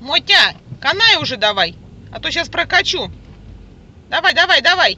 Мотя, канай уже давай, а то сейчас прокачу. Давай, давай, давай.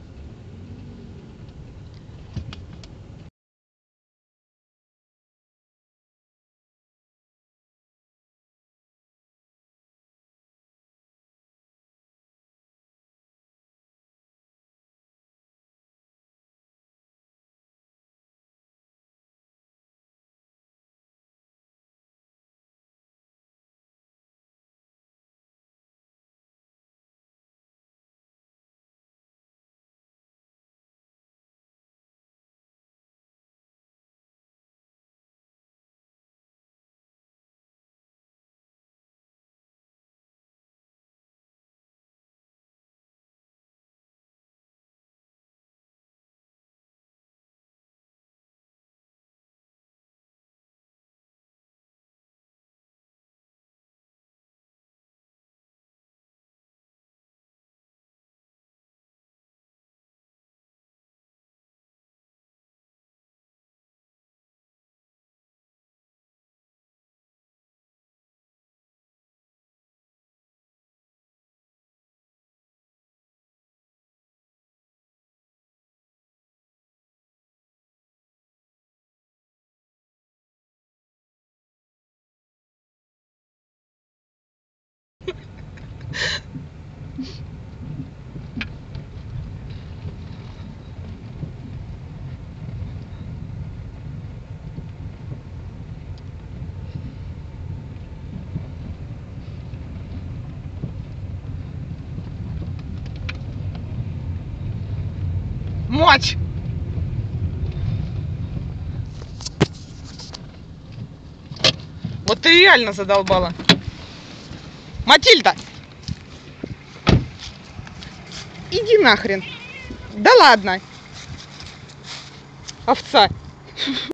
Мочь! Вот ты реально задолбала. Матильда! Иди нахрен. Да ладно. Овца.